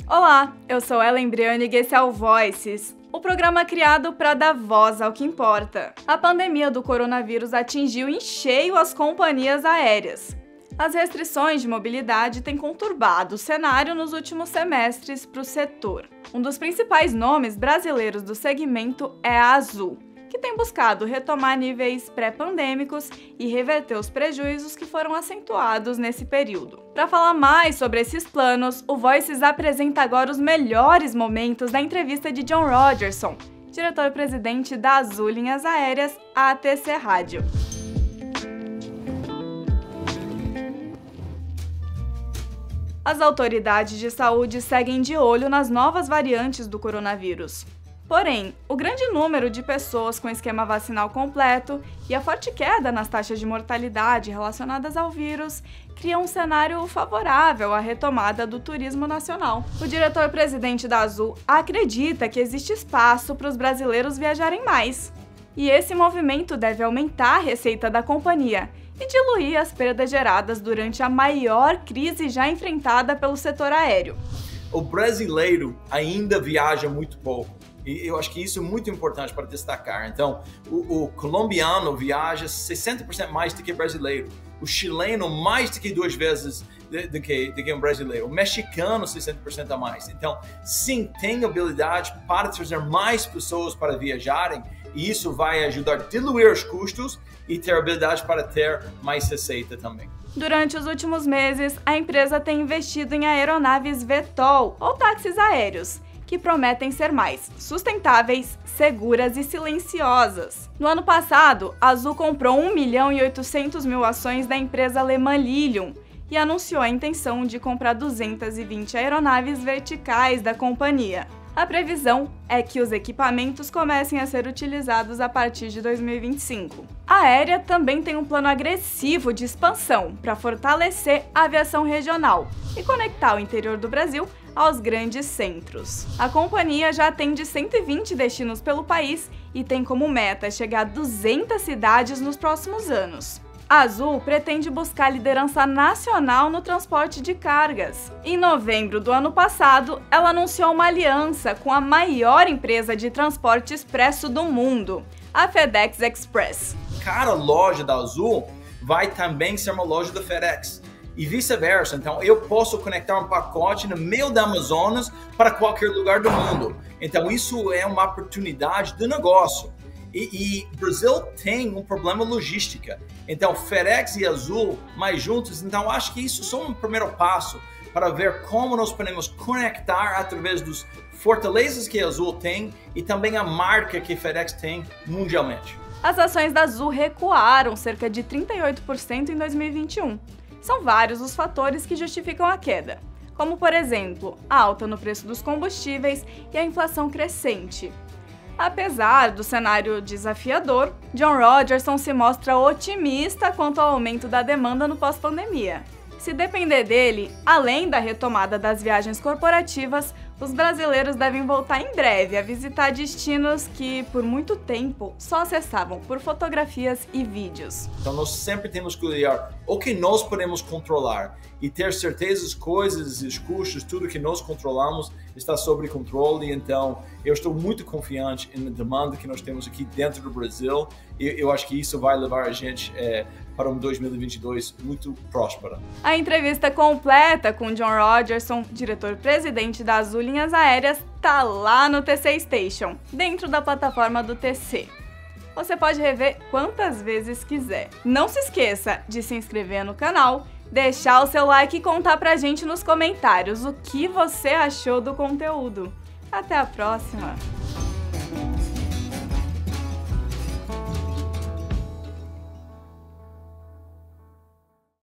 Olá, eu sou Ellen Brianig e esse é o Voices, o programa criado para dar voz ao que importa. A pandemia do coronavírus atingiu em cheio as companhias aéreas. As restrições de mobilidade têm conturbado o cenário nos últimos semestres para o setor. Um dos principais nomes brasileiros do segmento é a Azul, que tem buscado retomar níveis pré-pandêmicos e reverter os prejuízos que foram acentuados nesse período. Para falar mais sobre esses planos, o Voices apresenta agora os melhores momentos da entrevista de John Rodgerson, diretor-presidente da Azul Linhas Aéreas, ATC Rádio. As autoridades de saúde seguem de olho nas novas variantes do coronavírus. Porém, o grande número de pessoas com esquema vacinal completo e a forte queda nas taxas de mortalidade relacionadas ao vírus criam um cenário favorável à retomada do turismo nacional. O diretor-presidente da Azul acredita que existe espaço para os brasileiros viajarem mais. E esse movimento deve aumentar a receita da companhia e diluir as perdas geradas durante a maior crise já enfrentada pelo setor aéreo. O brasileiro ainda viaja muito pouco. E eu acho que isso é muito importante para destacar. Então, o colombiano viaja 60% mais do que o brasileiro. O chileno mais do que 2 vezes do que um brasileiro. O mexicano 60% a mais. Então, sim, tem habilidade para trazer mais pessoas para viajarem. E isso vai ajudar a diluir os custos e ter habilidade para ter mais receita também. Durante os últimos meses, a empresa tem investido em aeronaves VTOL, ou táxis aéreos, que prometem ser mais sustentáveis, seguras e silenciosas. No ano passado, a Azul comprou 1.800.000 ações da empresa alemã Lilium e anunciou a intenção de comprar 220 aeronaves verticais da companhia. A previsão é que os equipamentos comecem a ser utilizados a partir de 2025. A aérea também tem um plano agressivo de expansão para fortalecer a aviação regional e conectar o interior do Brasil aos grandes centros. A companhia já atende 120 destinos pelo país e tem como meta chegar a 200 cidades nos próximos anos. A Azul pretende buscar liderança nacional no transporte de cargas. Em novembro do ano passado, ela anunciou uma aliança com a maior empresa de transporte expresso do mundo, a FedEx Express. Cada loja da Azul vai também ser uma loja da FedEx. E vice-versa. Então, eu posso conectar um pacote no meio da Amazonas para qualquer lugar do mundo. Então, isso é uma oportunidade de negócio. E o Brasil tem um problema logística. Então, FedEx e Azul mais juntos. Então, acho que isso é só um primeiro passo para ver como nós podemos conectar através dos fortalezas que a Azul tem e também a marca que a FedEx tem mundialmente. As ações da Azul recuaram cerca de 38% em 2021. São vários os fatores que justificam a queda, como, por exemplo, a alta no preço dos combustíveis e a inflação crescente. Apesar do cenário desafiador, John Rodgerson se mostra otimista quanto ao aumento da demanda no pós-pandemia. Se depender dele, além da retomada das viagens corporativas, os brasileiros devem voltar em breve a visitar destinos que, por muito tempo, só acessavam por fotografias e vídeos. Então, nós sempre temos que olhar o que nós podemos controlar e ter certeza das coisas, os custos, tudo que nós controlamos está sob controle. Então, eu estou muito confiante na demanda que nós temos aqui dentro do Brasil e eu acho que isso vai levar a gente para um 2022 muito próspero. A entrevista completa com John Rodgerson, diretor-presidente da Azul Linhas Aéreas, tá lá no TC Station, dentro da plataforma do TC. Você pode rever quantas vezes quiser. Não se esqueça de se inscrever no canal, deixar o seu like e contar pra gente nos comentários o que você achou do conteúdo. Até a próxima!